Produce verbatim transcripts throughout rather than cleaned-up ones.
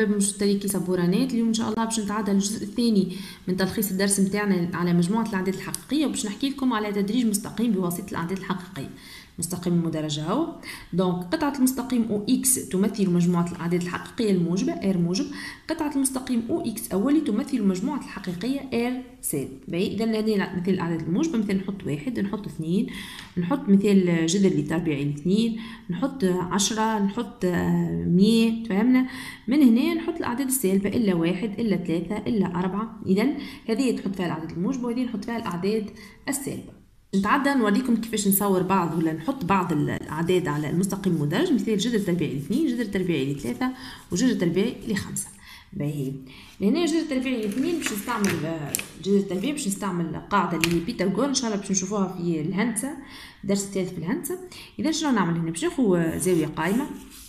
مرحبا بمشتركي سبورانات. اليوم ان شاء الله باش نتعدى الجزء الثاني من تلخيص الدرس نتاعنا على مجموعه الاعداد الحقيقيه، وباش نحكي لكم على تدريج مستقيم بواسطه الاعداد الحقيقيه. مستقيم المدرجه اهو. دونك قطعه المستقيم او اكس تمثل مجموعه الاعداد الحقيقيه الموجبه ار موجب. قطعه المستقيم او اكس اولي تمثل مجموعه الحقيقيه ار سالب. باهي اذا هذه مثل الاعداد الموجبه، مثلا نحط واحد، نحط اثنين، نحط مثال جذر لتربيع الاثنين، نحط عشرة، نحط مية. فهمنا؟ من هنا نحط الاعداد السالبه الا واحد الا ثلاثة الا أربعة. اذا هذه تحط فيها الاعداد الموجبه وهذه نحط فيها الاعداد السالبه. نتعدى نوريكم كيفاش نصور بعض ولا نحط بعض الاعداد على المستقيم المدرج. مثال جذر تربيعي لاثنين، جذر تربيعي لثلاثة، وجذر تربيعي لخمسة. باهي لهنا جذر تربيعي لاثنين باش نستعمل جذر التربيع، باش نستعمل قاعده اللي هي بيتاغور ان شاء الله باش نشوفوها في الهندسه، الدرس الثالث في الهندسه. اذا شنو نعمل هنا؟ باش ناخذ زاويه قائمه.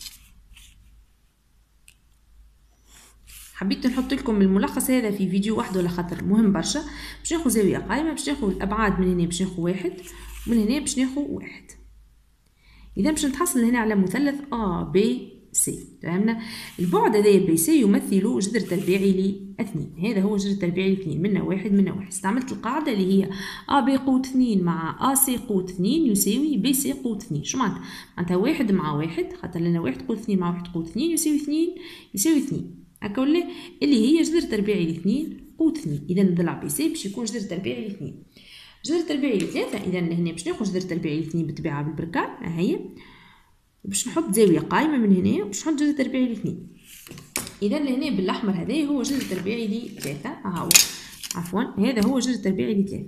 حبيت نحط لكم الملخص هذا في فيديو واحد ولا خاطر مهم برشا. باش ناخذ زاويه قائمه، باش ناخذ الابعاد من هنا باش ناخذ واحد، ومن هنا باش ناخذ واحد. اذا باش نتحصل هنا على مثلث ا بي سي. فهمنا؟ البعد هذايا بي سي يمثل جذر تربيعي لاثنين. هذا هو جذر تربيعي لاثنين، منا واحد منا واحد. استعملت القاعده اللي هي ا بي قوة اثنين مع ا سي قوة اثنين يساوي بي سي قوة اثنين. شو معناتها؟ معناتها واحد مع واحد، خاطر لنا واحد قوة اثنين مع واحد قوة اثنين يساوي اثنين يساوي اثنين. هكا ولا؟ اللي هي جذر تربيعي لاثنين قوة اثنين. اذا نضلع بي سي باش يكون جذر تربيعي لاثنين. جذر تربيعي لثلاثة، اذا هنا باش ناخذ جذر تربيعي لاثنين بالطبيعه بالبركان. ها هي. باش نحط زاويه قائمه من هنا باش نحط جذر تربيعي لاثنين. اذا لهنا بالاحمر هذا هو جذر تربيعي لثلاثة. ها هو عفوا هذا هو جذر تربيعي لثلاثة.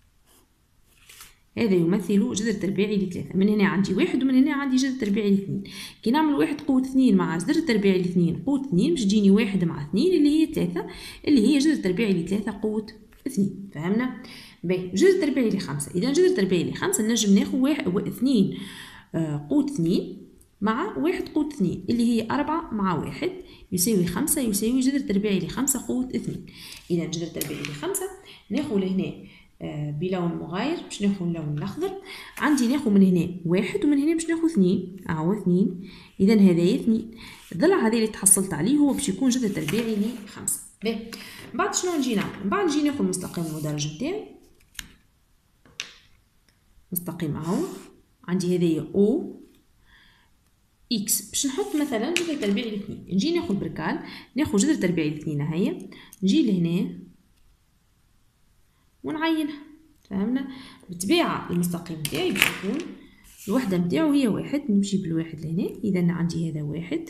هذا يمثل جذر تربيعي لثلاثة. من هنا عندي واحد ومن هنا عندي جذر تربيعي لاثنين. كي نعمل واحد قوة اثنين مع جذر تربيعي لاثنين قوة اثنين باش تجيني واحد مع اثنين اللي هي ثلاثة، اللي هي جذر تربيعي لثلاثة قوة اثنين. فهمنا؟ باهي جذر تربيعي لخمسة. اذا جذر تربيعي لخمسة نجم ناخذ واحد واثنين قوة اثنين مع واحد قوة اثنين اللي هي أربعة مع واحد يساوي خمسة، يساوي جذر تربيعي لخمسة قوة اثنين. إذا جذر تربيعي لخمسة ناخذ لهنا بلون مغاير، باش ناخذ اللون الأخضر. عندي ناخذ من هنا واحد ومن هنا باش ناخذ اثنين. أهو اثنين. إذا هذايا اثنين. الضلع هذا اللي تحصلت عليه هو باش يكون جذر تربيعي لخمسة. باهي بعد شنو نجي نعمل؟ بعد نجي ناخذ مستقيم المدرج نتاعي. مستقيم أهو. عندي هذايا او اكس. باش نحط مثلا جذر تربيعي لاثنين، نجي ناخذ بركال، ناخذ جذر تربيعي لاثنين هيا، نجي لهنا ونعينها. فهمنا؟ بالطبيعه المستقيم تاعي باش يكون الوحده نتاعو هي واحد، نمشي بالواحد لهنا. اذا عندي هذا واحد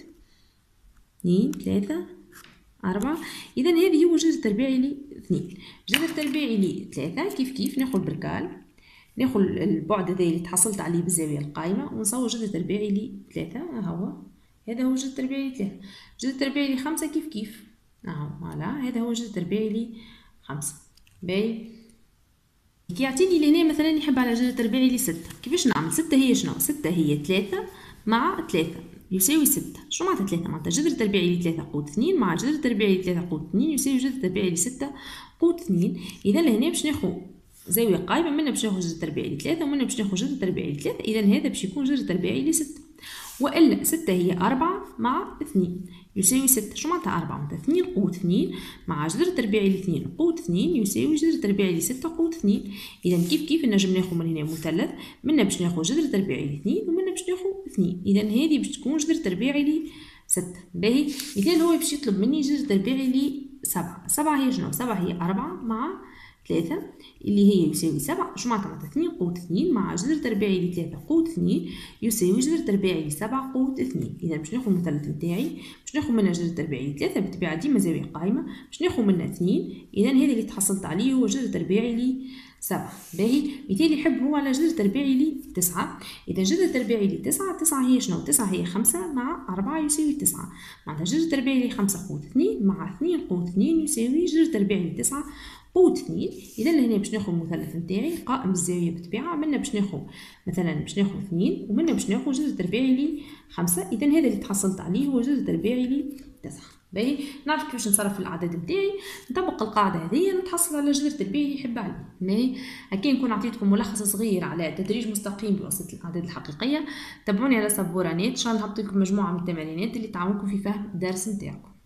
اثنين ثلاثة أربعة. إذا هذه هو جذر تربيعي لاثنين. جذر تربيعي لثلاثة كيف كيف ناخذ بركال، ناخذ البعد هذا اللي تحصلت عليه بالزاويه القائمه ونصور جذر تربيعي لثلاثة. ها هو هذا هو جذر تربيعي لثلاثة. جذر تربيعي لخمسة كيف كيف اهو فوالا هذا هو جذر تربيعي لخمسة. باهي كي يعطيني لهنا مثلا يحب على جذر تربيعي لستة، كيفاش نعمل؟ ستة هي شنو؟ ستة هي ثلاثة مع ثلاثة يساوي ستة. شو معناتها ثلاثة؟ معناتها جذر تربيعي لثلاثة قوة اثنين مع جذر تربيعي لثلاثة قوة اثنين يساوي جذر تربيعي لستة قوة اثنين. إذا لهنا باش ناخذ زاوية قائمة، منا باش ناخذ جذر تربيعي لثلاثة ومنا باش ناخذ جذر تربيعي لثلاثة. إذا هذا باش يكون جذر تربيعي لستة. وإلا ستة هي أربعة مع اثنين يساوي ستة. شو معناتها أربعة؟ معناتها اثنين قوة اثنين مع جذر تربيعي لاثنين قوة اثنين يساوي جذر تربيعي لستة قوة اثنين. إذا كيف كيف نجم ناخذ من هنا مثلث، منا باش ناخذ جذر تربيعي لاثنين ومنا باش ناخذ اثنين. إذا هذه باش تكون جذر تربيعي لستة. باهي مثال هو باش يطلب مني جذر تربيعي لسبعة. سبعة هي شنو؟ سبعة هي أربعة مع ثلاثة اللي هي يساوي سبعة. شو معناتها؟ معناتها اثنين قوة اثنين مع جذر تربيعي لثلاثة قوة اثنين يساوي جذر تربيعي لسبعة قوة اثنين. إذا باش ناخذ المثلث نتاعي باش ناخذ منه جذر تربيعي لثلاثة بالطبيعة ديما زاوية قائمة، باش ناخذ منه اثنين. إذا هذا اللي تحصلت عليه هو جذر تربيعي لسبعة. باهي مثال يحب هو على جذر تربيعي لتسعة. إذا جذر تربيعي لتسعة، تسعة هي شنو؟ تسعة هي خمسة مع أربعة يساوي تسعة. معناتها جذر تربيعي لخمسة قوة اثنين مع اثنين قوة اثنين يساوي جذر تربيعي لتسعة قوة اثنين. إذا لهنا باش ناخذ المثلث نتاعي قائم بالزاوية بالطبيعة، منا باش ناخذ مثلا باش ناخذ اثنين ومنا باش ناخذ جذر تربيعي لخمسة. إذا هذا اللي تحصلت عليه هو جذر تربيعي لتسعة. باهي نعرف كيفاش نتصرف في الأعداد نتاعي، نطبق القاعدة هذه نتحصل على جذر تربيعي اللي يحب عليه. باهي هكا نكون عطيتكم ملخص صغير على تدريج مستقيم بواسطة الأعداد الحقيقية. تابعوني على سبورانات، إن شاء الله نحط لكم مجموعة من التمارينات اللي تعاونكم في فهم الدرس نتاعكم.